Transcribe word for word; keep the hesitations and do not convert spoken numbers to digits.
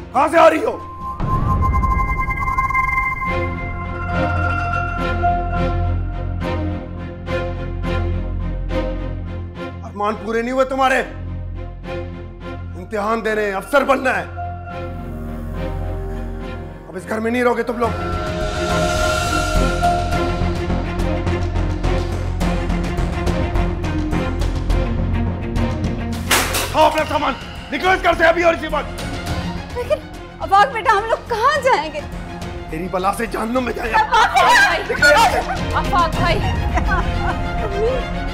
कहां से आ रही हो? अरमान पूरे नहीं हुए तुम्हारे, इम्तिहान देने, अफसर बनना है। अब इस घर में नहीं रहोगे तुम लोग। खाओ अपना सामान, निकलो इस घर से अभी और इसी वक्त। लेकिन अफाक बेटा, हम लोग कहाँ जाएंगे? तेरी बला से जहन्नुम में जाएंगे। अफाक भाई, अफाक भाई।